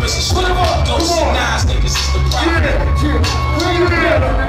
Prison straight. Don't see nines, niggas is the problem. Yeah. Bring it together.